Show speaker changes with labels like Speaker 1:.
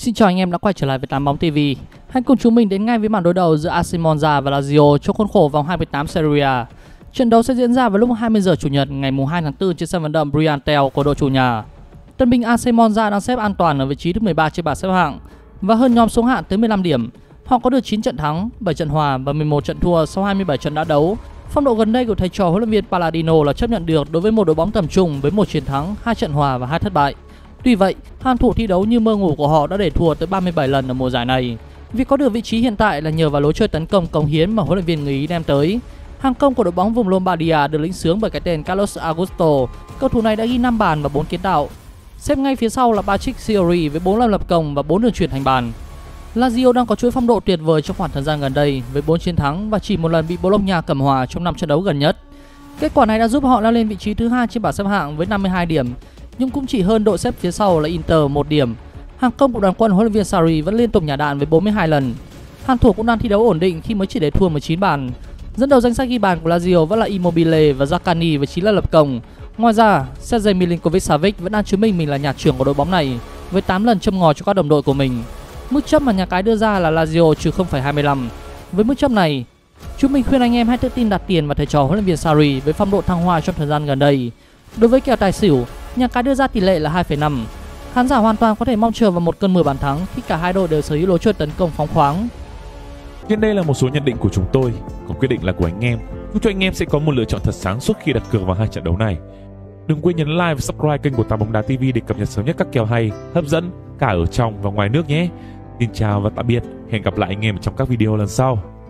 Speaker 1: Xin chào anh em đã quay trở lại với Tám Bóng TV. Hãy cùng chúng mình đến ngay với màn đối đầu giữa AC Monza và Lazio trong khuôn khổ vòng 28 Serie A. Trận đấu sẽ diễn ra vào lúc 20 giờ Chủ nhật ngày 2 tháng 4 trên sân vận động Briantel của đội chủ nhà. Tân binh AC Monza đang xếp an toàn ở vị trí thứ 13 trên bảng xếp hạng và hơn nhóm xuống hạng tới 15 điểm. Họ có được 9 trận thắng, 7 trận hòa và 11 trận thua sau 27 trận đã đấu. Phong độ gần đây của thầy trò huấn luyện viên Palladino là chấp nhận được đối với một đội bóng tầm trung với 1 chiến thắng, 2 trận hòa và 2 thất bại. Tuy vậy, hàng thủ thi đấu như mơ ngủ của họ đã để thua tới 37 lần ở mùa giải này. Việc có được vị trí hiện tại là nhờ vào lối chơi tấn công cống hiến mà huấn luyện viên người Ý đem tới. Hàng công của đội bóng vùng Lombardia được lĩnh xướng bởi cái tên Carlos Augusto. Cầu thủ này đã ghi 5 bàn và 4 kiến tạo. Xếp ngay phía sau là Patrick Sciorri với 4 lần lập công và 4 đường chuyền thành bàn. Lazio đang có chuỗi phong độ tuyệt vời trong khoảng thời gian gần đây với 4 chiến thắng và chỉ một lần bị Bologna cầm hòa trong 5 trận đấu gần nhất. Kết quả này đã giúp họ leo lên vị trí thứ 2 trên bảng xếp hạng với 52 điểm, nhưng cũng chỉ hơn đội xếp phía sau là Inter 1 điểm. Hàng công của đoàn quân huấn luyện viên Sarri vẫn liên tục nhả đạn với 42 lần. Hàng thủ cũng đang thi đấu ổn định khi mới chỉ để thua 19 bàn. Dẫn đầu danh sách ghi bàn của Lazio vẫn là Immobile và Zaccagni với 9 lần lập công. Ngoài ra, Sergej Milinkovic-Savic vẫn đang chứng minh mình là nhà trưởng của đội bóng này với 8 lần châm ngòi cho các đồng đội của mình. Mức chấp mà nhà cái đưa ra là Lazio trừ 0,25. Với mức chấp này, chúng mình khuyên anh em hãy tự tin đặt tiền vào thầy trò huấn luyện viên Sarri với phong độ thăng hoa trong thời gian gần đây. Đối với kèo tài xỉu, nhà cái đưa ra tỷ lệ là 2,5. Khán giả hoàn toàn có thể mong chờ vào một cơn mưa bàn thắng khi cả hai đội đều sở hữu lối chơi tấn công phóng khoáng.
Speaker 2: Trên đây là một số nhận định của chúng tôi, còn quyết định là của anh em. Chúc cho anh em sẽ có một lựa chọn thật sáng suốt khi đặt cược vào hai trận đấu này. Đừng quên nhấn like và subscribe kênh của Tám Bóng Đá TV để cập nhật sớm nhất các kèo hay, hấp dẫn cả ở trong và ngoài nước nhé. Xin chào và tạm biệt, hẹn gặp lại anh em trong các video lần sau.